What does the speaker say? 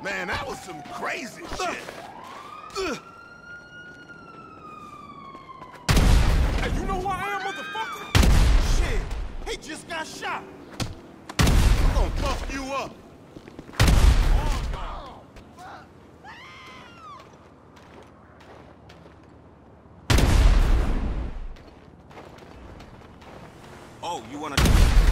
Man, that was some crazy shit. Hey, you know who I am, motherfucker? Shit, he just got shot. I'm gonna fuck you up. Oh, you wanna...